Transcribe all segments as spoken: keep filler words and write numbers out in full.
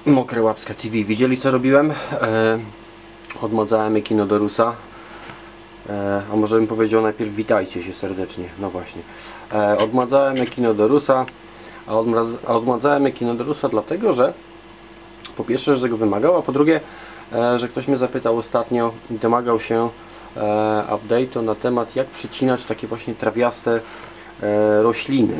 Mokre Łapska T V. Widzieli, co robiłem? E, odmadzałem Echinodorusa. E, a może bym powiedział najpierw witajcie się serdecznie. No właśnie. E, odmadzałem Echinodorusa. A, odmaz, a odmadzałem Echinodorusa dlatego, że po pierwsze, że tego wymagał, a po drugie, e, że ktoś mnie zapytał ostatnio i domagał się e, update'u na temat, jak przycinać takie właśnie trawiaste e, rośliny.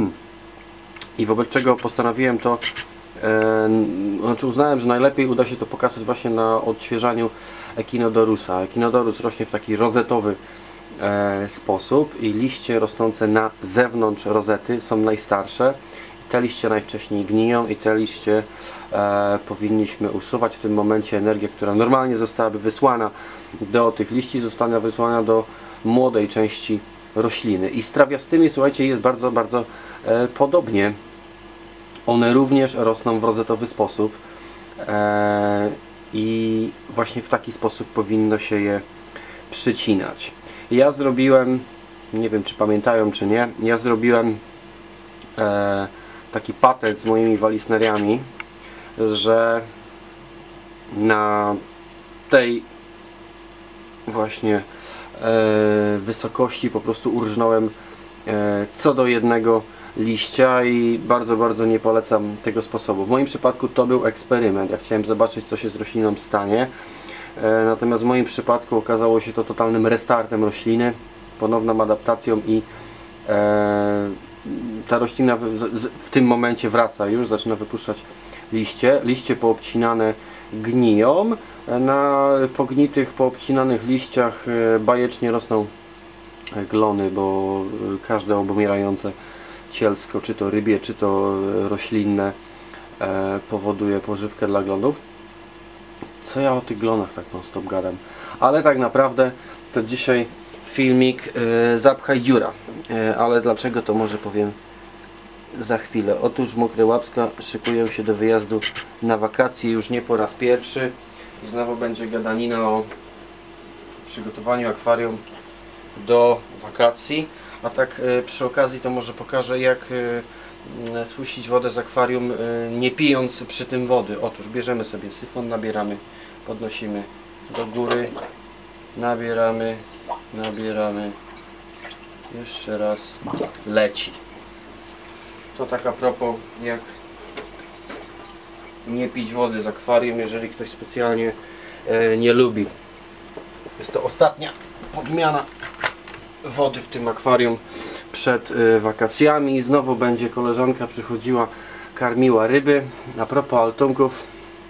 I wobec czego postanowiłem to, e, znaczy uznałem, że najlepiej uda się to pokazać właśnie na odświeżaniu Echinodorusa. Echinodorus rośnie w taki rozetowy e, sposób i liście rosnące na zewnątrz rozety są najstarsze. Te liście najwcześniej gniją i te liście e, powinniśmy usuwać. W tym momencie energia, która normalnie zostałaby wysłana do tych liści, zostanie wysłana do młodej części rośliny. I z trawiastymi, słuchajcie, jest bardzo, bardzo e, podobnie. One również rosną w rozetowy sposób e, i właśnie w taki sposób powinno się je przycinać. Ja zrobiłem, nie wiem czy pamiętają czy nie, ja zrobiłem e, taki patent z moimi walisneriami, że na tej właśnie e, wysokości po prostu urżnąłem e, co do jednego liścia i bardzo, bardzo nie polecam tego sposobu. W moim przypadku to był eksperyment. Ja chciałem zobaczyć, co się z rośliną stanie. E, natomiast w moim przypadku okazało się to totalnym restartem rośliny, ponowną adaptacją i e, ta roślina w, w tym momencie wraca już, zaczyna wypuszczać liście. Liście poobcinane gniją. Na pognitych, poobcinanych liściach bajecznie rosną glony, bo każde obumierające cielsko, czy to rybie, czy to roślinne, powoduje pożywkę dla glonów. Co ja o tych glonach tak non stop gadam? Ale tak naprawdę to dzisiaj filmik yy, zapchaj dziura. Yy, ale dlaczego, to może powiem za chwilę. Otóż Mokre Łapska szykują się do wyjazdu na wakacje już nie po raz pierwszy. I znowu będzie gadanina o przygotowaniu akwarium do wakacji. A tak yy, przy okazji to może pokażę, jak yy, spuścić wodę z akwarium, yy, nie pijąc przy tym wody. Otóż bierzemy sobie syfon, nabieramy, podnosimy do góry, nabieramy, nabieramy, jeszcze raz, leci. To tak a propos, jak nie pić wody z akwarium, jeżeli ktoś specjalnie e, nie lubi. Jest to ostatnia podmiana wody w tym akwarium przed e, wakacjami. I znowu będzie koleżanka przychodziła, karmiła ryby. A propos altunków,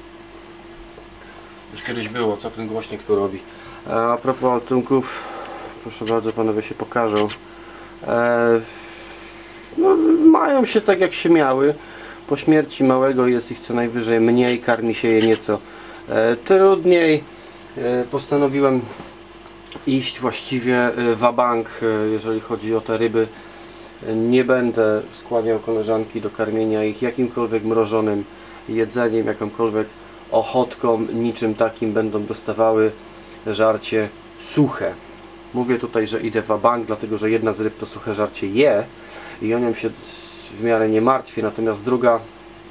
już kiedyś było, co ten głośnik tu robi. A propos altunków, proszę bardzo, panowie się pokażą. E, no, mają się tak jak się miały. Po śmierci małego jest ich co najwyżej mniej, karmi się je nieco e, trudniej. E, postanowiłem iść właściwie wa bank, e, jeżeli chodzi o te ryby. E, nie będę skłaniał koleżanki do karmienia ich jakimkolwiek mrożonym jedzeniem, jakąkolwiek ochotką, niczym takim. Będą dostawały żarcie suche. Mówię tutaj, że idę wa bank, dlatego że jedna z ryb to suche żarcie je i o nią się w miarę nie martwię, natomiast druga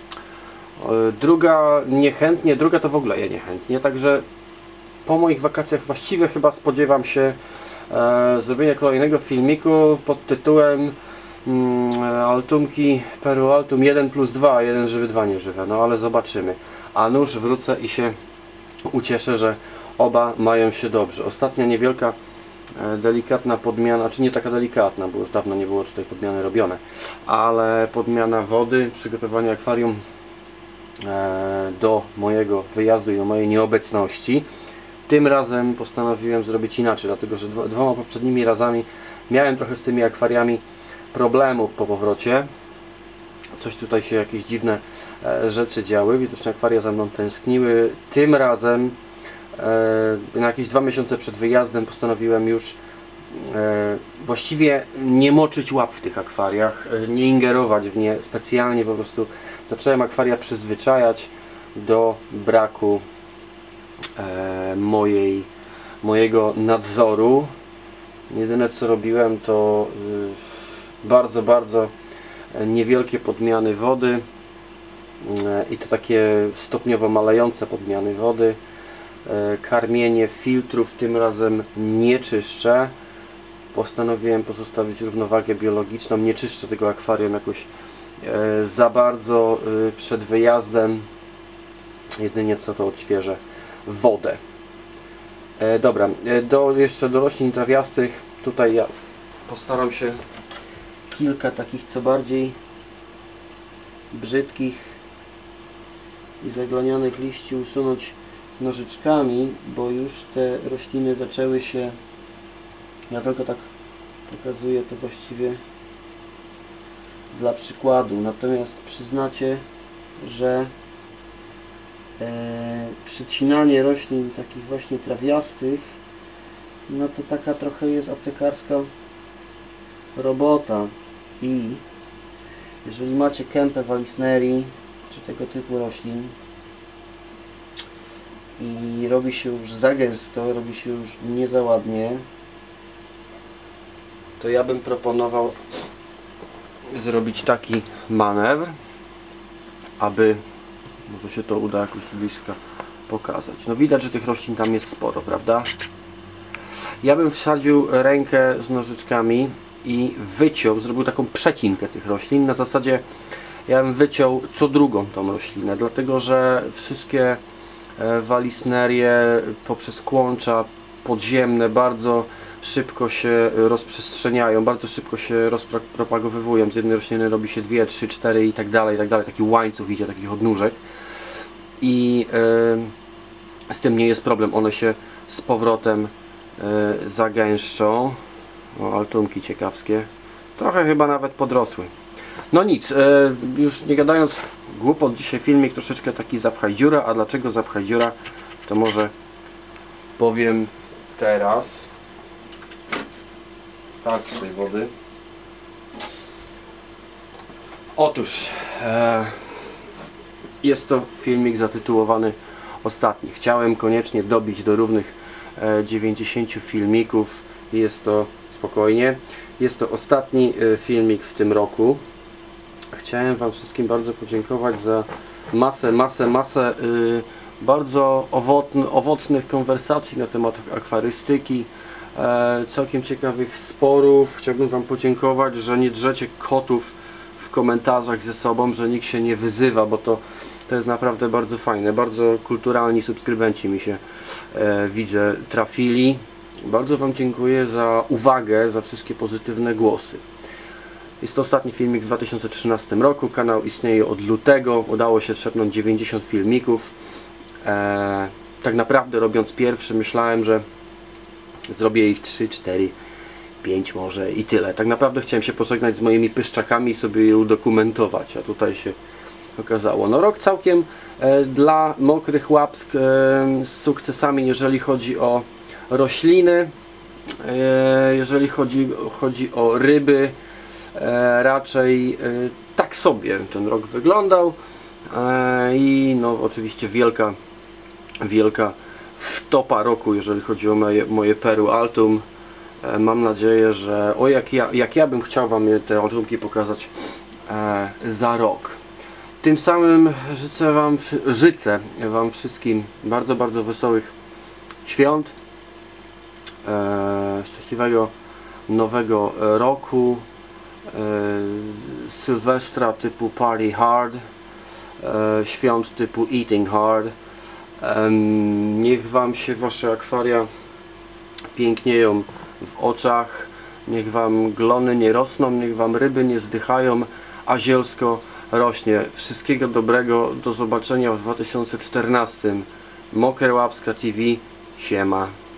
druga niechętnie, druga to w ogóle je niechętnie, także po moich wakacjach właściwie chyba spodziewam się e, zrobienia kolejnego filmiku pod tytułem mm, Altumki Peru Altum jeden plus dwa, jeden żywy, dwa nieżywe, no ale zobaczymy. A nuż wrócę i się ucieszę, że oba mają się dobrze. Ostatnia niewielka, e, delikatna podmiana, czy nie taka delikatna, bo już dawno nie było tutaj podmiany robione, ale podmiana wody, przygotowanie akwarium e, do mojego wyjazdu i do mojej nieobecności. Tym razem postanowiłem zrobić inaczej, dlatego że dwo, dwoma poprzednimi razami miałem trochę z tymi akwariami problemów po powrocie. Coś tutaj się jakieś dziwne e, rzeczy działy, widocznie akwaria za mną tęskniły. Tym razem na jakieś dwa miesiące przed wyjazdem postanowiłem już e, właściwie nie moczyć łap w tych akwariach, e, nie ingerować w nie specjalnie, po prostu zacząłem akwaria przyzwyczajać do braku e, mojej, mojego nadzoru. Jedyne co robiłem to e, bardzo, bardzo niewielkie podmiany wody i to takie stopniowo malejące podmiany wody. Karmienie filtrów tym razem nie czyszczę. Postanowiłem pozostawić równowagę biologiczną. Nie czyszczę tego akwarium jakoś za bardzo przed wyjazdem. Jedynie co to odświeżę wodę. Dobra, do, jeszcze do roślin trawiastych. Tutaj ja postaram się kilka takich co bardziej brzydkich i zaglanionych liści usunąć nożyczkami, bo już te rośliny zaczęły się, ja tylko tak pokazuję to właściwie dla przykładu, natomiast przyznacie, że e, przycinanie roślin takich właśnie trawiastych, no to taka trochę jest aptekarska robota i jeżeli macie kępę Vallisneri czy tego typu roślin i robi się już za gęsto, robi się już nie za ładnie, to ja bym proponował zrobić taki manewr, aby może się to uda jakoś z bliska pokazać. No widać, że tych roślin tam jest sporo, prawda? Ja bym wsadził rękę z nożyczkami i wyciął, zrobił taką przecinkę tych roślin. Na zasadzie ja bym wyciął co drugą tą roślinę, dlatego że wszystkie Vallisnerie poprzez kłącza podziemne bardzo szybko się rozprzestrzeniają, bardzo szybko się rozpropagowywują. Z jednej rośliny robi się dwie, trzy, cztery i tak dalej, i tak dalej. Taki łańcuch idzie, takich odnóżek. I yy, z tym nie jest problem. One się z powrotem yy, zagęszczą. O, altunki ciekawskie. Trochę chyba nawet podrosły. No nic, yy, już nie gadając głupot, dzisiaj filmik troszeczkę taki zapchaj dziura. A dlaczego zapchaj dziura? To może powiem teraz. Starczy tej wody. Otóż e, jest to filmik zatytułowany Ostatni. Chciałem koniecznie dobić do równych e, dziewięćdziesięciu filmików. Jest to spokojnie. Jest to ostatni e, filmik w tym roku. Chciałem Wam wszystkim bardzo podziękować za masę, masę, masę y, bardzo owocn, owocnych konwersacji na temat akwarystyki. E, całkiem ciekawych sporów. Chciałbym Wam podziękować, że nie drzecie kotów w komentarzach ze sobą, że nikt się nie wyzywa, bo to, to jest naprawdę bardzo fajne. Bardzo kulturalni subskrybenci mi się e, widzę trafili. Bardzo Wam dziękuję za uwagę, za wszystkie pozytywne głosy. Jest to ostatni filmik w dwa tysiące trzynastym roku. Kanał istnieje od lutego. Udało się trzepnąć dziewięćdziesiąt filmików. E, tak naprawdę robiąc pierwszy myślałem, że zrobię ich trzy, cztery, pięć może i tyle. Tak naprawdę chciałem się pożegnać z moimi pyszczakami i sobie je udokumentować, a tutaj się okazało. No rok całkiem e, dla Mokrych Łapsk e, z sukcesami, jeżeli chodzi o rośliny, e, jeżeli chodzi, chodzi o ryby, e, raczej e, tak sobie ten rok wyglądał e, i no oczywiście wielka, wielka wtopa roku, jeżeli chodzi o moje, moje Peru Altum. E, mam nadzieję, że o jak ja, jak ja bym chciał Wam te altumki pokazać e, za rok. Tym samym życzę Wam, życzę Wam wszystkim bardzo, bardzo wesołych świąt, e, szczęśliwego nowego roku, e, Sylwestra typu Party Hard, e, świąt typu Eating Hard. E, niech Wam się Wasze akwaria pięknieją w oczach, niech Wam glony nie rosną, niech Wam ryby nie zdychają, a zielsko rośnie. Wszystkiego dobrego, do zobaczenia w dwa tysiące czternastym. Mokre Łapska T V, siema.